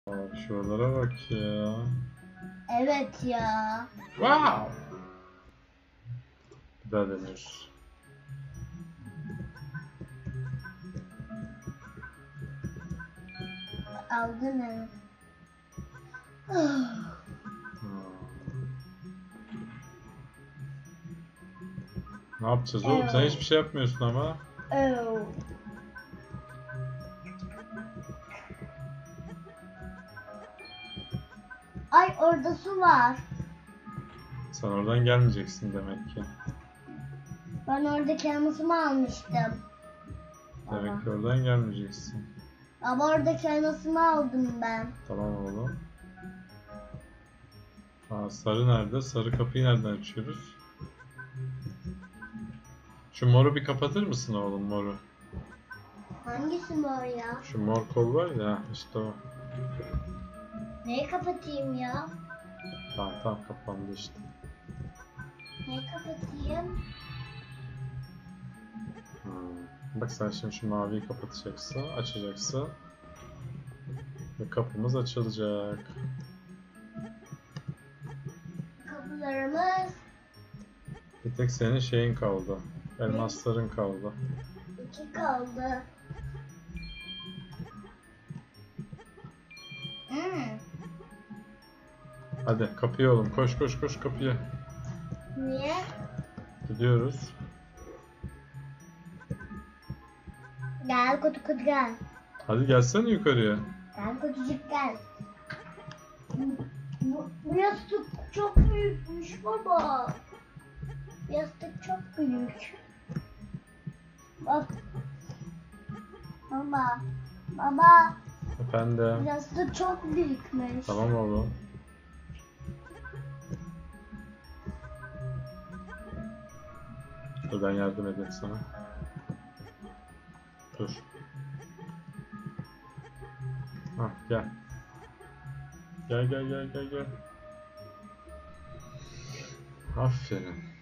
Aa, şuralara bak ya. Evet ya. Wow. Bir daha deniyoruz. Aldın mı? Ne yapacağız oğlum? Sen hiçbir şey yapmıyorsun ama. Oh. Ay orada su var. Sen oradan gelmeyeceksin demek ki. Ben oradaki elmasımı almıştım. Demek ki oradan gelmeyeceksin. Ama oradaki elmasımı aldım ben. Tamam oğlum. Aa, sarı nerede? Sarı kapıyı nereden açıyoruz? Şu moru bir kapatır mısın oğlum, moru? Hangisi mor ya? Şu mor kol var ya, işte o. Neyi kapatayım ya? Tamam tamam, kapandı işte. Neyi kapatayım? Bak sen şimdi şu maviyi kapatacaksın, açacaksın. Ve kapımız açılacak. Kapılarımız Bir tek senin şeyin kaldı. Elmasların kaldı. 2 kaldı. Hadi kapıya oğlum, koş koş koş kapıya. Niye? Gidiyoruz. Gel kutu kutu gel. Hadi gelsene yukarıya. Gel kutucuk gel. Bu yastık çok büyükmüş baba. Yastık çok büyük. Bak. Baba. Baba. Efendim. Yastık çok büyükmüş. Tamam oğlum. Dur ben yardım edeyim sana. Dur. Hah, gel. Gel gel gel gel gel. Aferin.